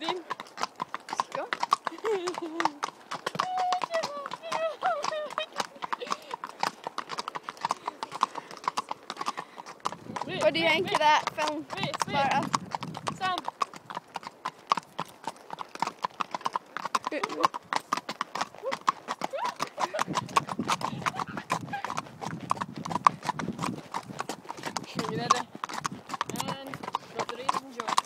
Dean. Go. What do you think of that film, Sparta? Sam. You ready? And drop the reins and jump.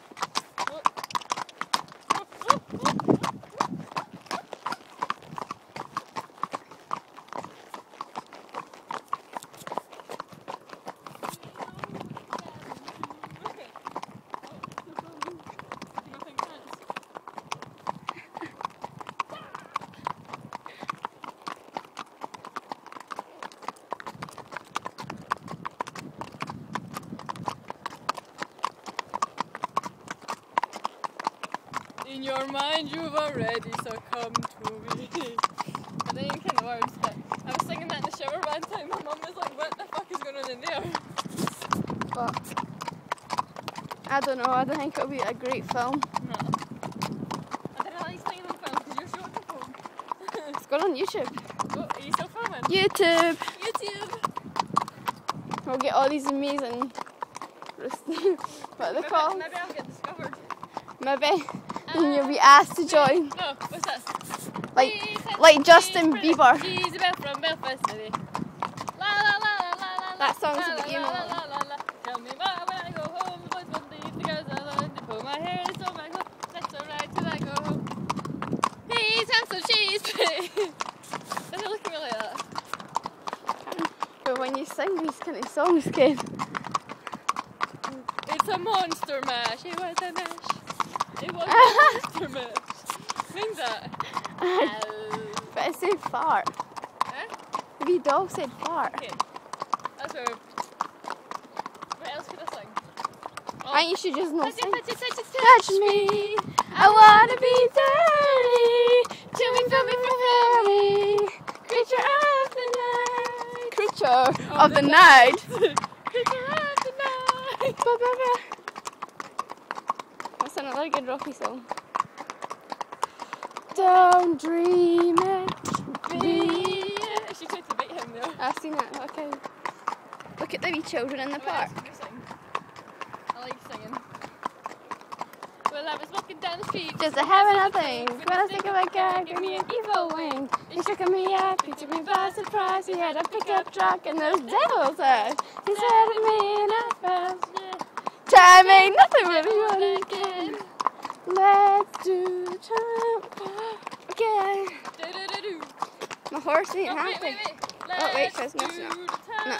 In your mind you've already succumbed to me. I didn't even get the words, but I was singing that in the shower one time. My mum was like, what the fuck is going on in there? But I don't know, I don't think it'll be a great film. No. I didn't like singing on film because you're short of home. It's going on YouTube. Oh, are you still filming? YouTube! YouTube! We'll get all these amazing what are they called? Maybe I'll get discovered. Maybe. And you'll be asked to join. No, what's this? Like Justin Bieber. Isabel from Belfast City. La la la la la la. That song's la, a bit, you know. la, la, la, la. Tell me why when I go home, the boys won't leave the girls alone. They pull my hair, so my clothes. That's alright till I go home. He's handsome, she's pretty. Doesn't look at me like that. But when you sing these kind of songs, kid. It's a monster mash. It was a mash. It was a monster mash. Means that. But I said fart. Huh? We dog said fart. Okay. That's where. What else could I sing? Oh. I think you should just not sing. Touch me. I wanna be dirty. Till me, feel me, feel me. Creature of the night. Creature of the night. Creature of the night. That's another good Rocky song. Don't dream it. Be. She tried to beat him there. I've seen that. Okay. Look at the wee children in the park. I like singing. Well, I was walking down the street. Just a having a thing. When I think of a guy, give me an evil wing. He shook me up, he took me by surprise. He had a pickup truck and those devil's eyes. He said to me and I felt, time ain't nothing but we again. Let's do the jump again. My horse ain't happy. Oh wait, says no, no. No.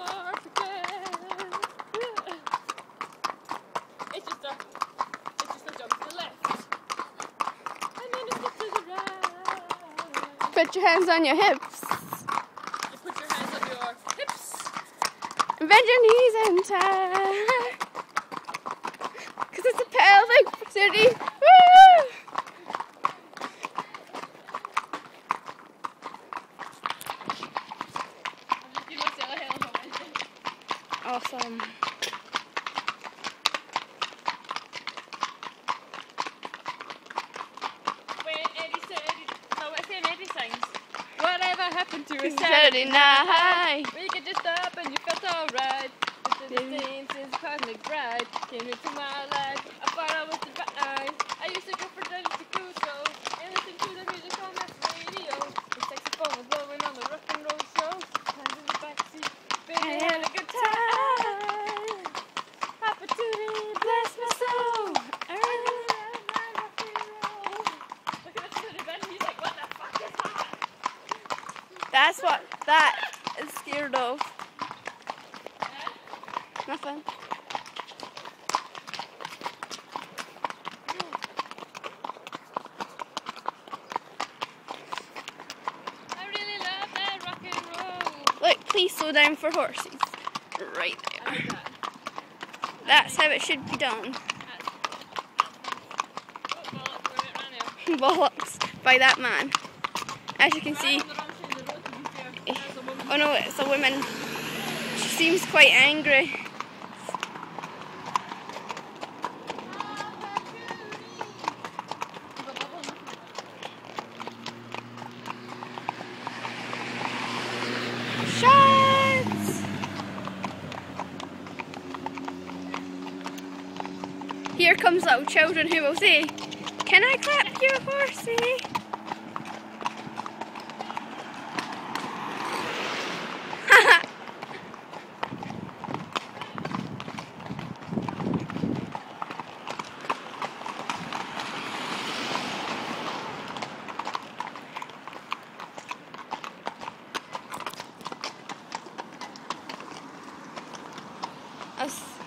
It's just a jump to the left. And then a step to the right. Put your hands on your hips. You put your hands on your hips. And bend your knees in time. Cause it's a pelvic city. Woo! Awesome. Eddie sings, whatever happened to a Saturday night? We could just stop and you felt alright. The thing since Cosmic Bride came into my life. I thought I was divine. I used to go for dinner to Cusco and listen to the music on that radio. The saxophone was blowing on the rock and roll show. Hands in the backseat, baby, had a good time. Opportunity, bless my soul. Look at this little bit. He's like, what the fuck is that? That's what that is scared of. Nothing. I really love that rock and roll. Look, please slow down for horses. Right I there. like that. That's how it should be done. Oh, Bollocks by that man. As you can see. Oh no, it's a woman. She seems quite angry. Here comes little children who will say, "Can I clap you, horsey?" Us.